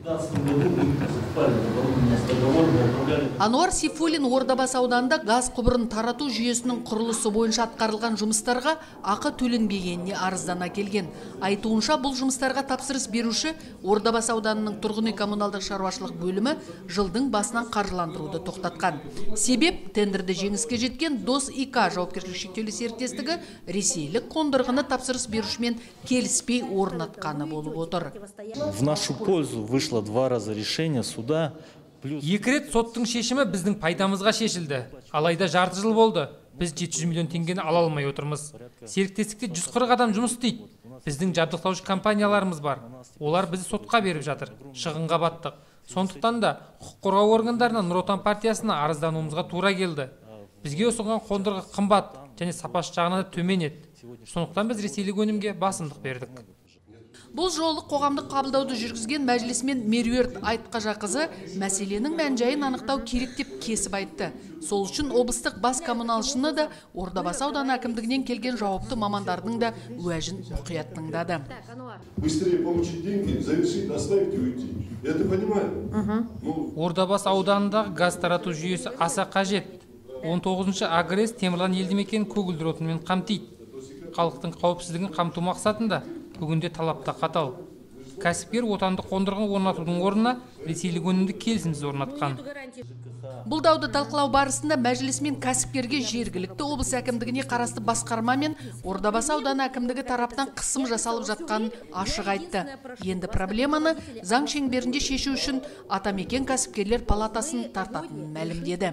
Ануар Сейфуллин Ордабасы ауданында газ құбырын тарату жүйесінің құрылысы бойынша атқарылған жұмыстарға ақы төленбегеніне арыздана келген. Айтуынша бұл жұмыстарға тапсырыс беруші Ордабасы ауданының тұрғын үй коммуналдық шаруашылық бөлімі жылдың басынан қаржыландыруды тоқтатқан. Себеп тендерді жеңіске жеткен Дос ИК жауапкершілігі шектеулі серіктестігі ресейлік қондырғыны тапсырыс берушімен келіспей орнатқаны болып отыр. В нашу пользу вышло 2 раза решение суда. Екі рет соттың шешімі біздің пайдамызға шешілді. Алайда жарты жыл болды. Біз 700 миллион теңгені ала алмай отырмыз. Серіктестікте 140 адам жұмыс істейді. Біздің жабдықтаушы компанияларымыз бар. Олар бізді сотқа беріп жатыр. Шығынға баттық. Сондықтан да құқық қорғау органдарына Нұр Отан партиясына арыздануымызға тура келді. Бізге ұсынған қондырғы қымбат және сапасы жағынан да төмен еді. Сондықтан біз ресейлік өнімге басымдық бердік. Бұл жолы қоғамдық қабылдауды жүргізген мәжілісмен Меруерт Айтқажақызы мәселенің мән-жайын анықтау керек деп кесіп айтты. Сол үшін облыстық бас коммуналшыны да Ордабасы ауданы әкімдігінен келген жауапты мамандардың да уәжін мұқият тыңдады. Быстрее получить деньги, завершить, оставить и уйти. Это понимаю? Ордабасы ауданындағы газ тарату жүйесі аса қажет. 19-шы агресс Темірлан елді мекенін көгілдір отынмен қамтиды. Халықтың қауіпсіздігін қамту мақсатында бүгінде талапта қатал. Кәсіпкер отандық қондырғы орнатудың орнына ресейлік өнімді келісімсіз орнатқан. Бұл дауды талқылау барысында мәжілісмен кәсіпкерге жергілікті облыс әкімдігіне қарасты басқарма мен Ордабасы ауданы әкімдігі тараптан қысым жасалып жатқанын ашық айтты. Енді проблеманы заң шеңберінде шешу үшін Атамекен кәсіпкерлер палатасын тартатынын мәлімдеді.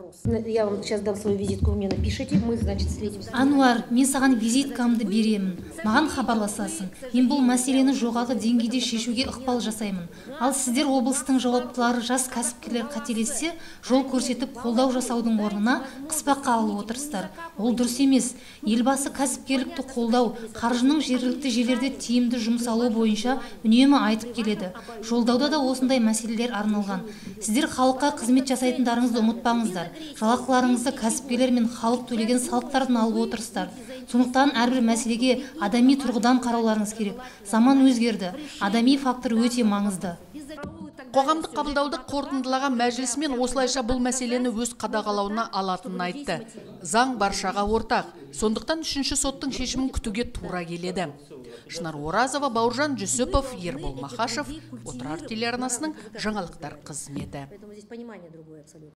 Ануар, мен саған визиткамды беремін. Маған хабарласасың. Мен бұл мәселені жоғары деңгейде шешуге ықпал жасаймын. Ал сіздер облыстың жауаптылары жас кәсіпкерлер қателессе, жол көрсетіп қолдау жасаудың орнына қыспаққа алып отырсыздар. Ол дұрыс емес. Елбасы кәсіпкерлікті қолдау, қаржының жергілікті жерлерде тиімді жұмсалу бойынша үнемі айтып келеді. Жолдауда да осындай мәселелер арналған. Сіздер халыққа қызмет жасайтындарыңызды ұмытпаңыздар. Жалақыларыңызды кәсіпкерлер мен халық төлеген салықтардан алып отырсыздар. Сондықтан әрбір мәселеге адами тұрғыдан қарауларыңыз керек. Заман өзгерді. Адами фактор өте маңызды. Қоғамдық қабылдауды қорытындылаған мәжілісмен осылайша бұл мәселені өз қадағалауына алатынын айтты. Заң баршаға ортақ. Сондықтан 3-ші соттың шешімін күтуге тура келеді. Шынар Оразова, Бауыржан Жүсіпов, Ербол Махашев, Отырар телеарнасының жаңалықтар қызметі.